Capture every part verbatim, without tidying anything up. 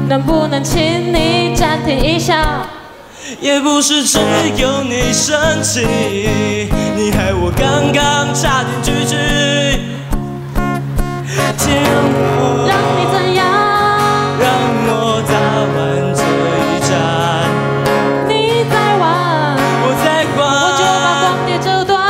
能不能请你暂停一下？ 也不是只有你生气，你害我刚刚差点拒绝。天我让你怎样？ 让我打完这一战。 你在玩， 我在玩， 我就把光碟折断。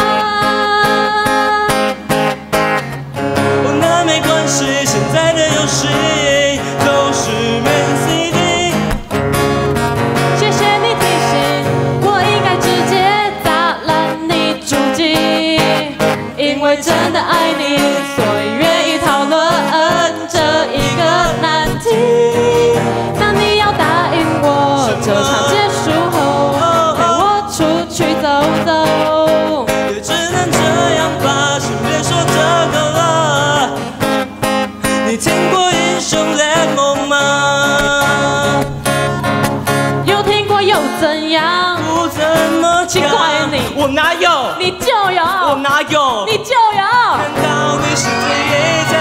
哦，那没关系，现在的游戏都是免 C D。 谢谢你提醒，我应该直接打烂你主机，因为真的爱你，所以愿意讨论这一个难题。那你要答应我，这场结束后陪我出去走走。 也只能这样吧，先别说这个了。你听过英雄联盟吗？ 有听过又怎样？ 不怎么奇怪你， 我哪有？ 你就有， 我哪有？ 你就有。 难道你是第一？